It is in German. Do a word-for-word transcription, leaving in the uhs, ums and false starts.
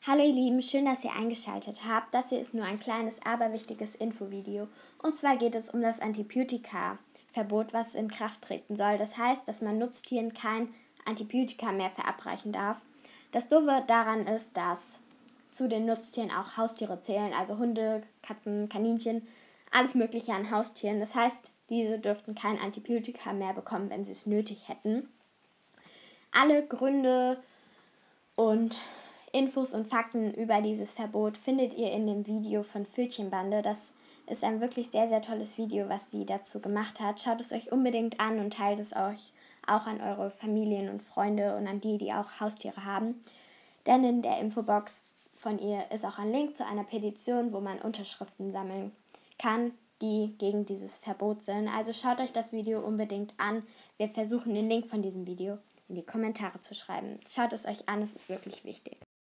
Hallo ihr Lieben, schön, dass ihr eingeschaltet habt. Das hier ist nur ein kleines, aber wichtiges Infovideo. Und zwar geht es um das Antibiotika-Verbot, was in Kraft treten soll. Das heißt, dass man Nutztieren kein Antibiotika mehr verabreichen darf. Das Doofe daran ist, dass zu den Nutztieren auch Haustiere zählen, also Hunde, Katzen, Kaninchen, alles Mögliche an Haustieren. Das heißt, diese dürften kein Antibiotika mehr bekommen, wenn sie es nötig hätten. Alle Gründe und Infos und Fakten über dieses Verbot findet ihr in dem Video von Pfötchenbande. Das ist ein wirklich sehr, sehr tolles Video, was sie dazu gemacht hat. Schaut es euch unbedingt an und teilt es euch auch an eure Familien und Freunde und an die, die auch Haustiere haben. Denn in der Infobox von ihr ist auch ein Link zu einer Petition, wo man Unterschriften sammeln kann, die gegen dieses Verbot sind. Also schaut euch das Video unbedingt an. Wir versuchen den Link von diesem Video in die Kommentare zu schreiben. Schaut es euch an, es ist wirklich wichtig.